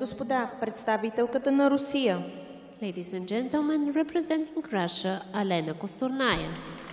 Господа, представителката на Русия. Ladies and gentlemen, representing Russia, Alena KOSTORNAIA.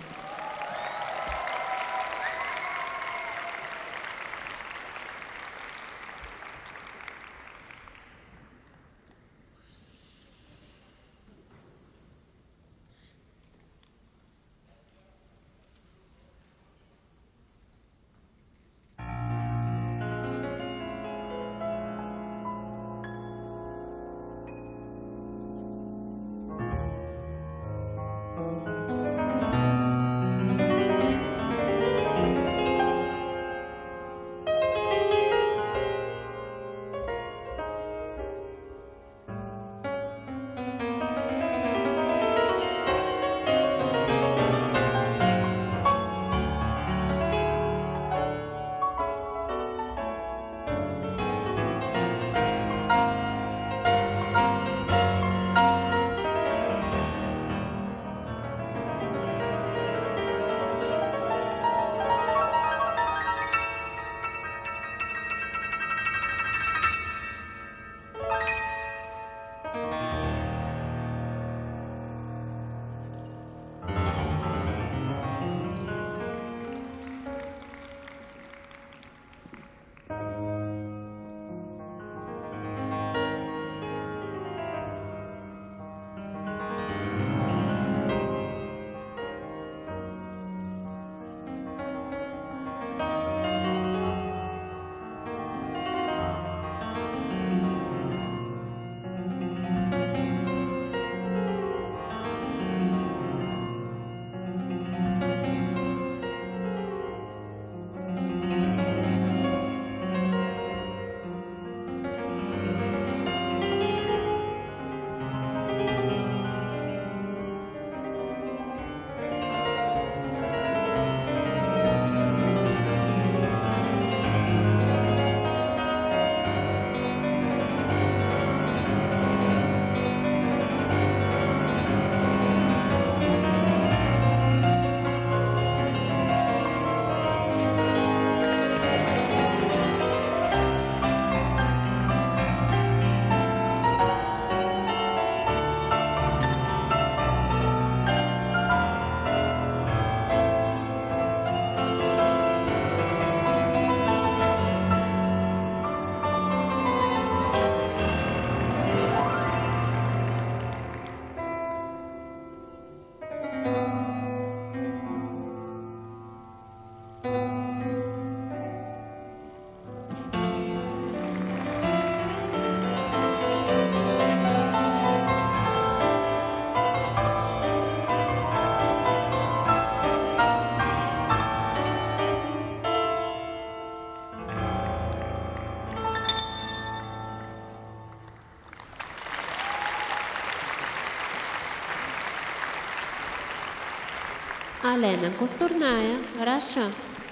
Alena KOSTORNAIA, Russia.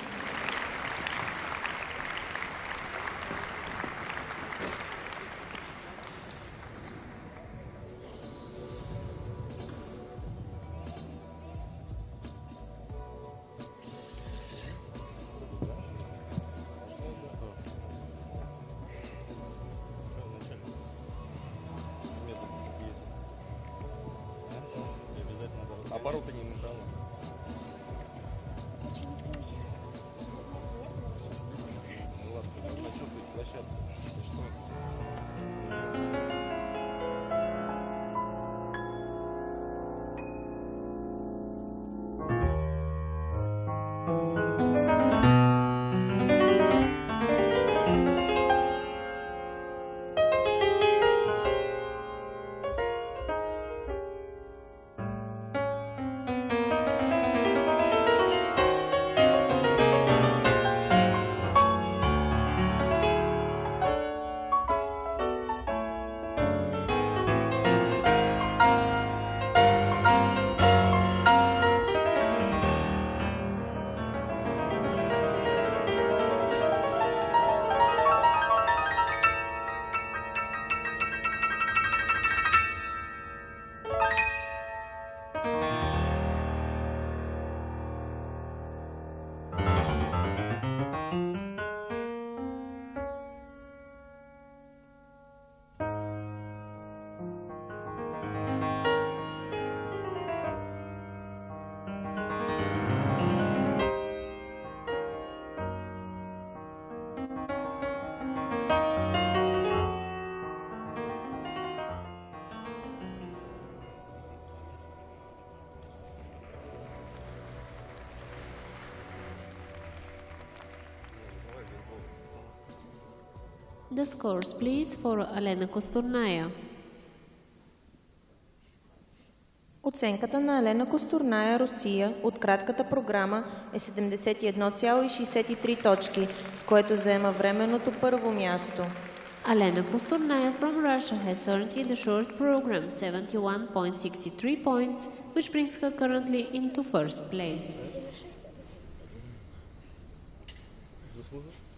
Обороты не металла. Ладно, нужно чувствовать площадку. The scores, please, for Alena KOSTORNAIA. Оценката на Алена Косторная, Русия, от кратката програма е 71,63 точки, с което заема временното първо място. Alena KOSTORNAIA from Russia has earned in the short program 71.63 points, which brings her currently into first place. Заслужил?